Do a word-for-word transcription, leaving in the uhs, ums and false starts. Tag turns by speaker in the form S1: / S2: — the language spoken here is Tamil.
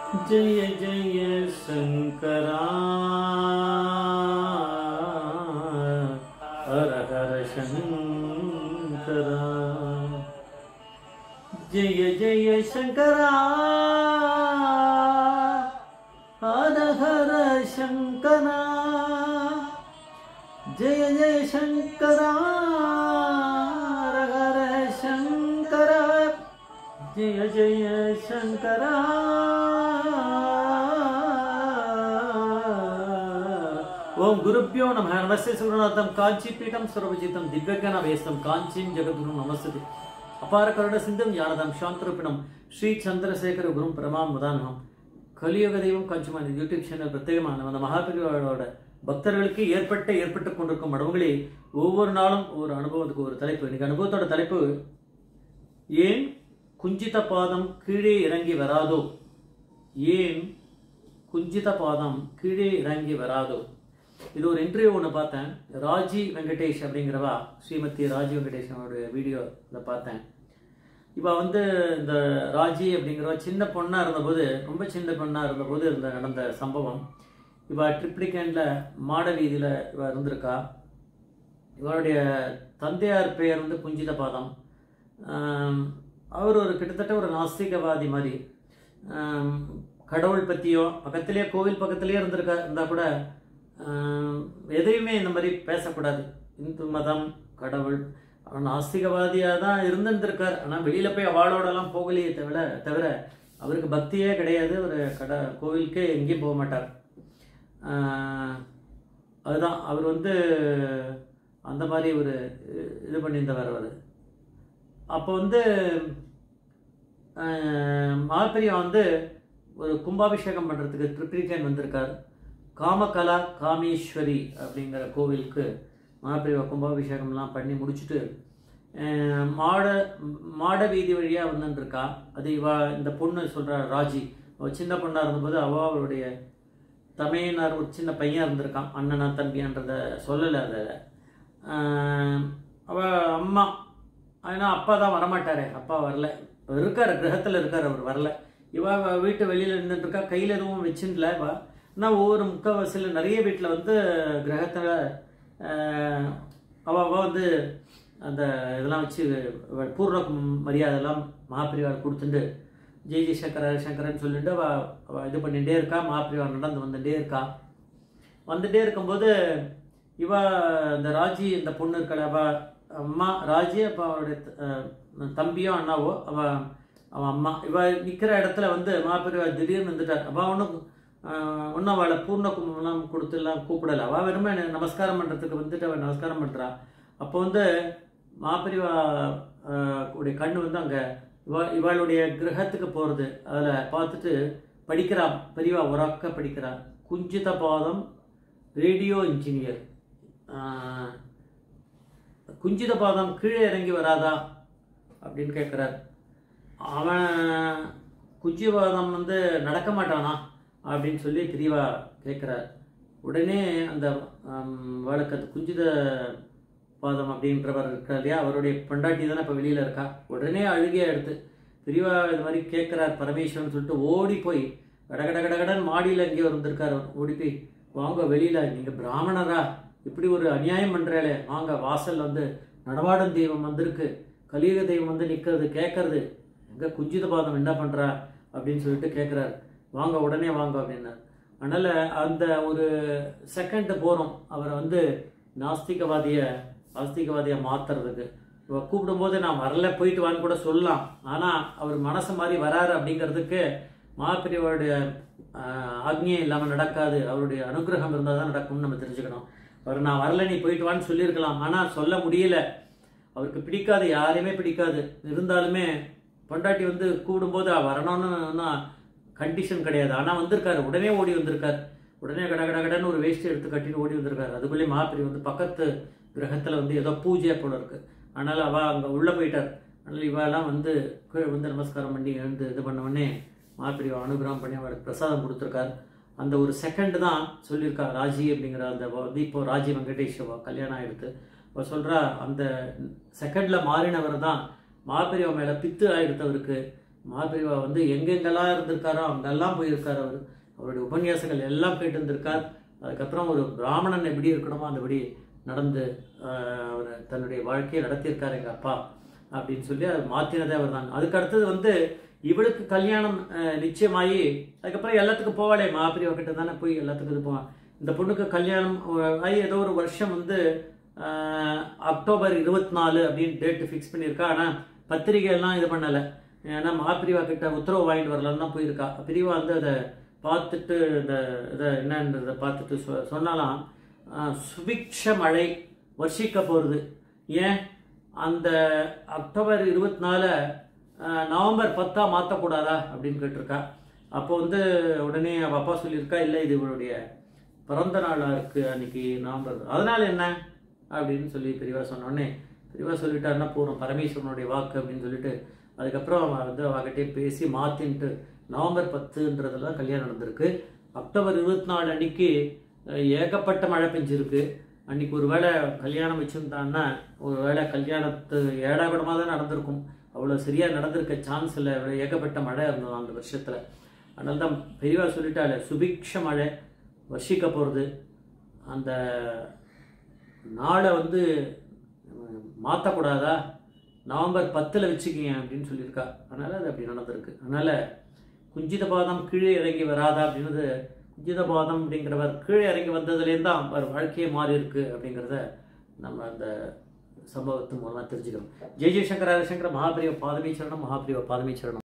S1: जय जय शंकरा हर हर शंकरा जय जय शंकरा हर हर शंकरा जय जय शंकरा हर हर शंकरा जय जय शंकरा ओम गुरुभ्यो नमः। नमस्ते सुगुणार्थम कांचीपीठम सर्वजितम दिव्यज्ञानवेशम कांचीं जगद्गुरुं नमस्ते। अपार करुण सिंधुम ज्ञानदं शांतरूपिणं श्री चंद्रशेखर गुरुं परमां मुदान्हम। கலியுக தெய்வம் காஞ்சிமான யூடியூப் சேனல் பிரத்யேகமான அந்த மகாபிரிவாளோட பக்தர்களுக்கு ஏற்பட்ட ஏற்பட்டு கொண்டிருக்கும் அனுபவங்களே ஒவ்வொரு நாளும் ஒரு அனுபவத்துக்கு ஒரு தலைப்பு. இன்னைக்கு அனுபவத்தோட தலைப்பு ஏன் குஞ்சித பாதம் கீழே இறங்கி வராதோ, ஏன் குஞ்சித பாதம் கீழே இறங்கி வராதோ. இது ஒரு இன்டர்வியூ ஒன்று பார்த்தேன். ராஜி வெங்கடேஷ் அப்படிங்கிறவா, ஸ்ரீமதி ராஜி வெங்கடேஷ் அவருடைய வீடியோ இதை பார்த்தேன். இப்போ வந்து இந்த ராஜி அப்படிங்கிறவ சின்ன பொண்ணாக இருந்தபோது, ரொம்ப சின்ன பொண்ணாக இருந்தபோது இருந்த நடந்த சம்பவம். இவ ட்ரிப்ளிகேனில் மாட வீதியில் இவ இருந்திருக்கா. இவருடைய தந்தையார் பெயர் வந்து குஞ்சித பாதம். அவர் ஒரு கிட்டத்தட்ட ஒரு நாஸ்திகவாதி மாதிரி. கடவுள் பற்றியோ, பக்கத்திலேயே கோவில் பக்கத்திலேயே இருந்திருக்கா இருந்தால் கூட எதையுமே இந்த மாதிரி பேசக்கூடாது. இந்து மதம், கடவுள், அவன் நாஸ்திகவாதியாக தான் இருந்திருக்கார். ஆனால் வெளியில் போய் அவளோடலாம் போகலையே தவிர தவிர அவருக்கு பக்தியே கிடையாது. ஒரு கட கோவிலுக்கே எங்கேயும் போக மாட்டார். அதுதான் அவர் வந்து அந்த மாதிரி ஒரு இது பண்ணியிருந்தவர் அவர். அப்போ வந்து மால்பெரியா வந்து ஒரு கும்பாபிஷேகம் பண்ணுறதுக்கு ட்ரிப்ளிகேன் வந்திருக்கார். காமகலா காமேஸ்வரி அப்படிங்கிற கோவிலுக்கு மகாபிரிவா கும்பாபிஷேகம்லாம் பண்ணி முடிச்சுட்டு மாட மாட வீதி வழியாக வந்துருக்கா. அது இவா இந்த பொண்ணு சொல்கிற ராஜி, அவள் சின்ன பொண்ணாக இருந்தபோது அவள் அவளுடைய தமையனார் ஒரு சின்ன பையன் இருந்திருக்கான், அண்ணனா தம்பின்றத சொல்லலை. அதை அவள் அம்மா, ஏன்னா அப்பா தான் வரமாட்டாரே, அப்பா வரல, இருக்கார் கிரகத்தில் இருக்கார், அவர் வரல. இவா வீட்டு வெளியில் இருந்துட்டுருக்கா, கையில் எதுவும் வச்சுல. இவா ஆனால் ஒவ்வொரு முக்கால்வாசியில் நிறைய வீட்டில் வந்து கிரகத்தில் அவள் வந்து அந்த இதெல்லாம் வச்சு பூர்ண மரியாதைலாம் மகாபிரிவாள் கொடுத்துட்டு ஜெய் ஜெய் சங்கர சங்கரன்னு சொல்லிட்டு அவள் அவள் இது பண்ணிகிட்டே இருக்கா. மகாபிரிவாள் நடந்து வந்துட்டே இருக்கா. வந்துட்டே இருக்கும்போது இவ இந்த ராஜி, இந்த பொண்ணு இருக்கல, அவள் அம்மா ராஜி, அப்போ அவளுடைய தம்பியோ அண்ணாவோ அவள் அவன் அம்மா, இவ நிற்கிற இடத்துல வந்து மகாபிரிவாள் திடீர்னு வந்துட்டார். அவள் ஒன்றும் ஒன்றும் அவளை பூர்ண கும்பலாம் கொடுத்துலாம் கூப்பிடலை. அவள் வெறுமை நமஸ்காரம் பண்ணுறதுக்கு வந்துட்டு அவள் நமஸ்காரம் பண்ணுறா. அப்போ வந்து மகாபிரிவா உடைய கண்ணு வந்து அங்கே இவ இவளுடைய கிரகத்துக்கு போகிறது. அதில் பார்த்துட்டு படிக்கிறா, பெரியவா உறக்க படிக்கிறா. குஞ்சித பாதம் ரேடியோ இன்ஜினியர், குஞ்சித பாதம் கீழே இறங்கி வராதா அப்படின்னு கேட்குறார். அவன் குஞ்சிபாதம் வந்து நடக்க மாட்டானா அப்படின்னு சொல்லி தெரியவா கேட்குறார். உடனே அந்த வழக்கு அந்த குஞ்சித பாதம் அப்படின்றவர் இருக்கார் இல்லையா, அவருடைய பொண்டாட்டி தானே இப்போ வெளியில் இருக்கா. உடனே அழுகையாக எடுத்து பெரியவா இது மாதிரி கேட்குறார் பரமேஸ்வரன் சொல்லிட்டு ஓடி போய் கடகட கடகடன் மாடியில் எங்கேயோ இருந்திருக்கார். ஓடி போய் வாங்க வெளியில், நீங்கள் பிராமணரா, இப்படி ஒரு அநியாயம் பண்ணுறாளே, வாங்க வாசல் வந்து நடமாடும் தெய்வம் வந்திருக்கு, கலியுக தெய்வம் வந்து நிற்கிறது கேட்கறது, எங்கே குஞ்சித பாதம் என்ன பண்ணுறா அப்படின்னு சொல்லிட்டு கேட்குறாரு. வாங்க உடனே வாங்க அப்படின்னார். அதனால் அந்த ஒரு செகண்ட் போகிறோம் அவரை வந்து நாஸ்திகவாதியை ஆஸ்திகவாதியை மாற்றுறதுக்கு. இவ கூப்பிடும்போது நான் வரல, போயிட்டு வான்னு கூட சொல்லலாம். ஆனால் அவர் மனசு மாதிரி வராரு அப்படிங்கிறதுக்கு மகாபிரிவாவுடைய ஆக்ஞையே இல்லாமல் நடக்காது, அவருடைய அனுகிரகம் இருந்தால் தான் நடக்கும்னு நம்ம தெரிஞ்சுக்கணும். அவர் நான் வரல, நீ போயிட்டு வான்னு சொல்லியிருக்கலாம், ஆனால் சொல்ல முடியல. அவருக்கு பிடிக்காது, யாரையுமே பிடிக்காது. இருந்தாலுமே பொண்டாட்டி வந்து கூப்பிடும்போது வரணும்னு கண்டிஷன் கிடையாது. ஆனால் வந்திருக்காரு, உடனே ஓடி வந்திருக்கார். உடனே கட கட கடன்னு ஒரு வேஷ்டி எடுத்து கட்டிட்டு ஓடி வந்திருக்காரு. அதுக்குள்ளேயே மகாபிரி வந்து பக்கத்து கிரகத்தில் வந்து ஏதோ பூஜையாக போல இருக்கு. அதனால் அவள் அங்கே உள்ளே போயிட்டார். அதனால் இவெல்லாம் வந்து கீழே வந்து நமஸ்காரம் பண்ணி எழுந்து இது பண்ண உடனே மகாபிரி அனுகிரகம் பண்ணி அவருக்கு பிரசாதம் கொடுத்துருக்கார். அந்த ஒரு செகண்ட் தான் சொல்லியிருக்கா ராஜி அப்படிங்கிற அந்த இப்போ ராஜி வெங்கடேஷ் கல்யாணம் ஆகிடுது. இப்போ சொல்கிறா அந்த செகண்டில் மாறினவர் தான் மகாபெரியவா மேலே பித்து ஆகிடுத்தவருக்கு மகாபிரிவா வந்து எங்கெங்கெல்லாம் இருந்திருக்காரோ அங்கெல்லாம் போயிருக்கார். அவர் அவருடைய உபன்யாசங்கள் எல்லாம் கேட்டு இருந்திருக்கார். அதுக்கப்புறம் ஒரு பிராமணன் எப்படி இருக்கணுமோ அந்தபடி நடந்து அவர் தன்னுடைய வாழ்க்கையை நடத்தியிருக்கார் எங்கள் அப்பா அப்படின்னு சொல்லி அது மாற்றினதே அவர் தான். அதுக்கு அடுத்தது வந்து இவளுக்கு கல்யாணம் நிச்சயமாகி அதுக்கப்புறம் எல்லாத்துக்கும் போவாளே மகாபிரிவா கிட்ட தானே போய் எல்லாத்துக்கும் இது போவான். இந்த பொண்ணுக்கு கல்யாணம் ஆகி ஏதோ ஒரு வருஷம் வந்து அக்டோபர் இருபத்தி நாலு அப்படின்னு டேட்டு ஃபிக்ஸ் பண்ணியிருக்கா. ஆனால் பத்திரிகை எல்லாம் இது பண்ணலை. ஏன்னா மகாபிரிவா கிட்ட உத்தரவு வாங்கிட்டு வரலான்னு தான் போயிருக்கா. பிரிவா வந்து அதை பார்த்துட்டு இந்த இதை என்னன்றதை பார்த்துட்டு சொ சொன்னாலாம் சுபிக்ஷ மழை வர்ஷிக்க போகிறது. ஏன் அந்த அக்டோபர் இருபத்தி நாலு நவம்பர் பத்தா மாற்றக்கூடாதா அப்படின்னு கேட்டிருக்கா. அப்போ வந்து உடனே அவள் அப்பா சொல்லியிருக்கா, இல்லை இது இவளுடைய பிறந்த நாளாக இருக்குது அன்னைக்கு நவம்பர், அதனால என்ன அப்படின்னு சொல்லி பெரியவா சொன்னோடனே பெரியவா சொல்லிட்டாருன்னா போகிறோம் பரமேஸ்வரனுடைய வாக்கு அப்படின்னு சொல்லிட்டு அதுக்கப்புறம் அவன் வந்து அவகிட்டே பேசி மாற்றின்ட்டு நவம்பர் பத்துன்றதுல கல்யாணம் நடந்திருக்கு. அக்டோபர் இருபத்தி நாலு அன்னைக்கு ஏகப்பட்ட மழை பெஞ்சிருக்கு. அன்னைக்கு ஒரு வேளை கல்யாணம் வச்சுருந்தான்னா ஒரு வேளை கல்யாணத்து ஏடாகூடமாக தான் நடந்திருக்கும். அவ்வளோ சரியாக நடந்திருக்க சான்ஸ் இல்லை. ஏகப்பட்ட மழை இருந்தது அந்த வருஷத்தில். அதனால தான் பெரியவா சொல்லிட்டாலே சுபிக்ஷ மழை வர்ஷிக்க போகிறது. அந்த நாளை வந்து மாற்றக்கூடாதா, நவம்பர் பத்தில் வச்சுக்கிங்க அப்படின்னு சொல்லியிருக்கா. அதனால் அது அப்படி நடந்திருக்கு. அதனால் குஞ்சித பாதம் கீழே இறங்கி வராதா அப்படின்றது, குஞ்சித பாதம் அப்படிங்கிறவர் கீழே இறங்கி வந்ததுலேருந்து தான் அவர் வாழ்க்கையே மாறி இருக்கு அப்படிங்கிறத நம்ம அந்த சம்பவத்து மூலமாக தெரிஞ்சுக்கணும். ஜெய் ஜெய்சங்கர ஹரிசங்கர மகாபிரிவ பாதமீச்சரணம் மகாபிரிவ பாதமீச்சரணம்.